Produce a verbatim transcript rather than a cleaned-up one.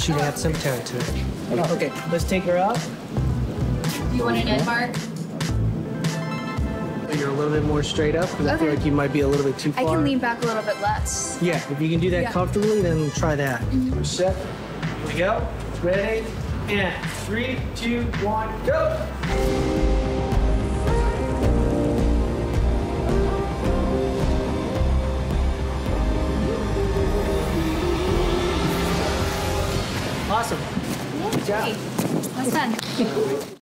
you to add some tone to it. Okay, let's take her up. Do you want an end mark? You're a little bit more straight up because I feel Okay. like you might be a little bit too I far. can lean back a little bit less. Yeah, if you can do that Yeah. comfortably, then try that. We're set. Here we go. Ready? And three, two, one, go! Awesome. Good job. That's done.